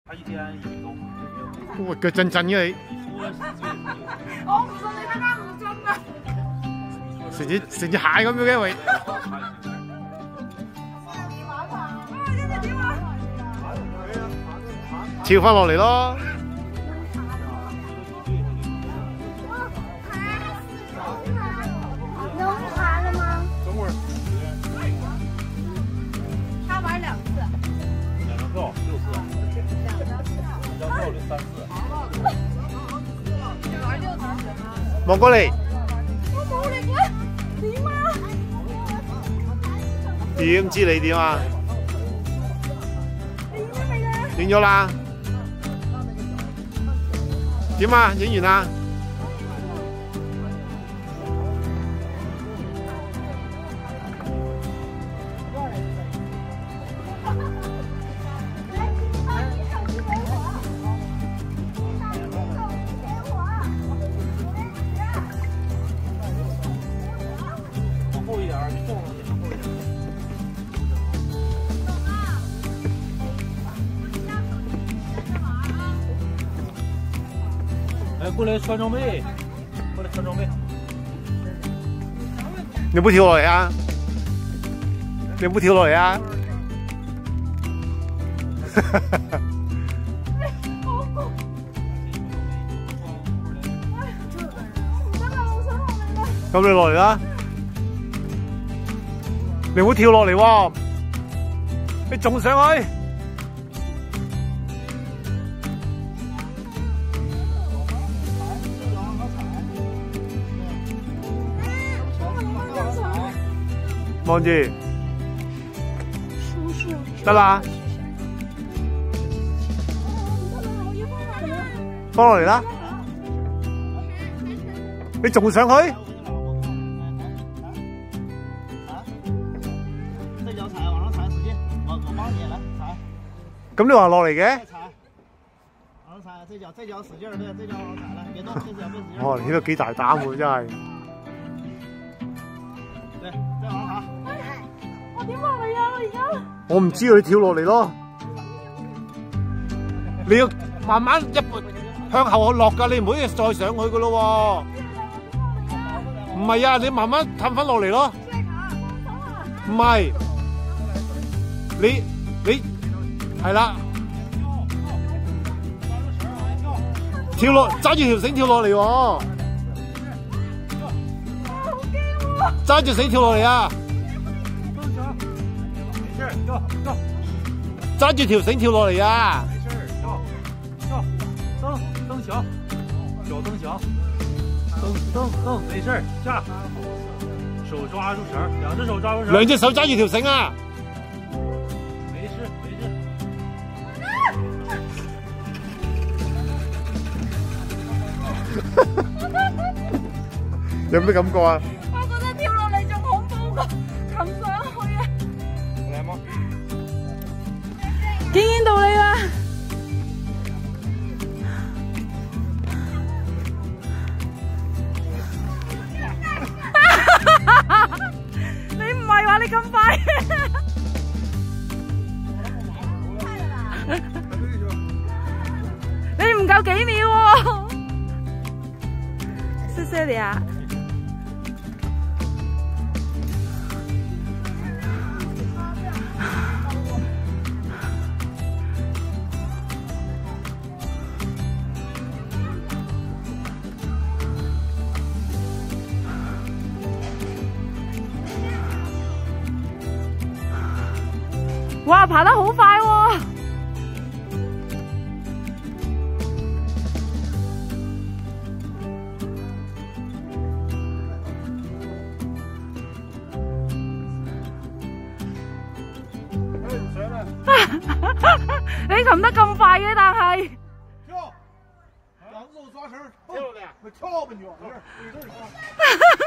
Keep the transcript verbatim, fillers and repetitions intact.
他一天有一个。 哇，腳震震嘅你。 我唔信你啱啱唔震啊！ 成隻成隻蟹咁樣嘅喂。跳翻落嚟咯。 能爬了吗？ 等会儿。 他玩两次。 两张票六次。一张票就三次。 玩六次行吗？ 望過嚟。 我冇力啦，點啊？ 點知你點啊？ 你影咗未啊？ 影咗啦。點啊？影完啦。 往后一点，你动了点，往后一点。来，过来穿装备，过来穿装备。 你有冇跳落嚟啊？你有冇跳落嚟啊？咁你落嚟啦！你唔好跳落嚟喎，你仲上去。望住， 叔叔， 得啦，放落嚟啦。你仲上去？ 这脚踩，往上踩，使劲，我我帮你来踩。 咁你話落嚟嘅？ 再踩，往上踩，这脚这脚使劲，对，这脚往上踩来，别动，这脚别使劲。 哦，你都幾大膽喎，真係。 对，再往上爬。 我點落嚟啊？我而家。 我唔知道你跳落嚟咯。你要慢慢一步向後落㗎，你唔可以再上去㗎咯喎。唔係啊，你慢慢氹翻落嚟咯。唔係，你你係啦，跳落揸住條繩跳落嚟喎，揸住繩跳落嚟啊！揸住條繩跳落嚟啊！ 没事，跳跳蹬蹬墙，脚蹬墙，蹬蹬蹬，没事，下，手抓住绳，两只手抓住绳， 兩隻手揸住條繩啊！ 没事没事。 有咩感覺啊？ 我覺得跳落嚟仲恐怖過擒上去啊！ 來嗎？ 見見到你啦！你唔係話你咁快？你唔夠幾秒喎！謝謝你啊！哇，爬得好快喎！你擒得咁快嘅，但係跳，两只手抓绳，跳了的，跳吧你往这儿，你这儿跳。